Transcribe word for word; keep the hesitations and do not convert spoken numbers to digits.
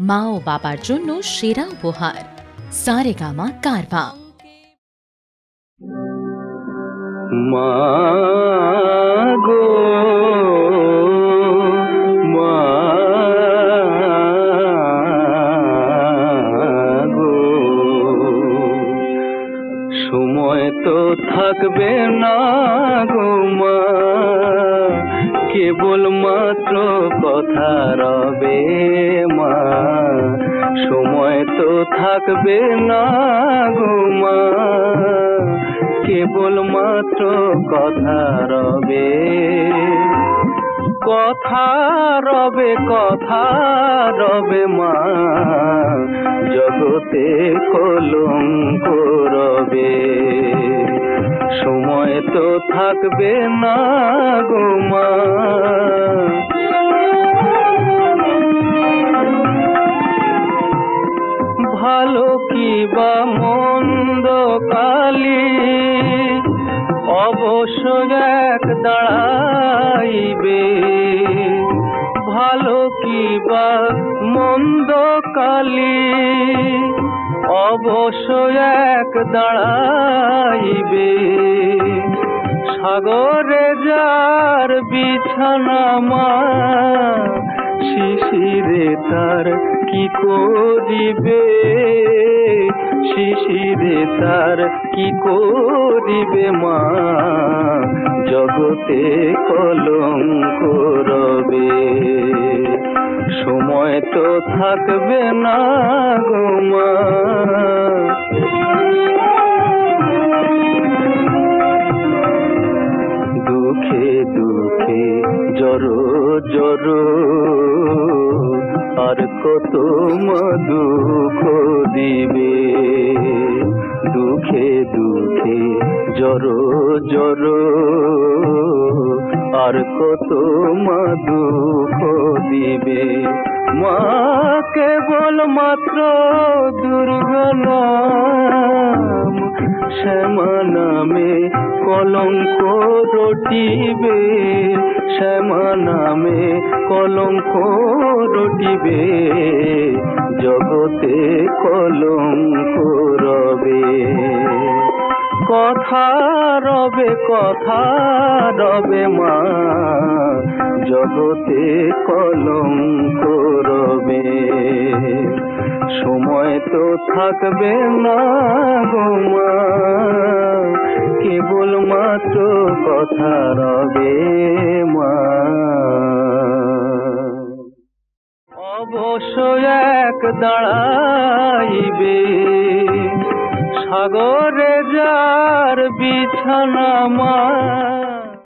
মা ও বাবার জন্য সেরা উপহার সারেগামা কারভা। মা গো মা গো, সময় তো থাকবে না গো মা, কেবল মাত্র কথা রবে মা। সময় তো থাকবে না গো মা, কেবল মাত্র কথা রবে। কথা রবে কথা রবে মা, জগতে কলঙ্ক রবে। সময় তো থাকবে না গো মা। ভালো কি বা মন্দ কালি অবশ্য এক দাঁড়াইবে। ভালো কি বা মন্দ কালি অবশ্য এক দাঁড়াইবে। সাগরে যার বিছানা মা, শিশিরে তার কি করিবে। শিশিরে তার কি করিবে মা, জগতে কলঙ্ক রবে। সময় তো থাকবে না গো মা। দুঃখে দুঃখে জড়ো জড়ো, আর কত মা দুঃখ দিবে। দুঃখে দুঃখে জড়ো জড়ো, আর কত মা দুঃখ দিবে। মা কেবল মাত্র দুর্গনাম, শ্যামা নামে কলঙ্ক রটিবে। শ্যামা নামে কলঙ্ক রটিবে, জগতে কলঙ্ক রবে। কথা রবে কথা রবে মা, জগতে কলঙ্ক রবে। সময় তো থাকবে না গো মা, কেবল মাত্র কথা রবে মা। অবশ্য এক দাঁড়াইবে। সাগরে যার বিছানা মা।